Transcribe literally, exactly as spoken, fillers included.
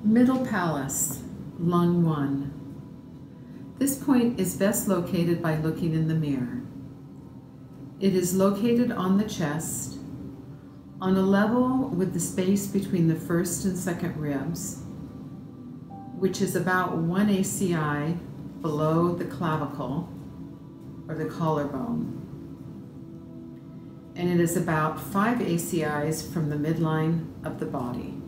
Middle Palace, lung one. This point is best located by looking in the mirror. It is located on the chest, on a level with the space between the first and second ribs, which is about one A C I below the clavicle or the collarbone. And it is about five A C Is from the midline of the body.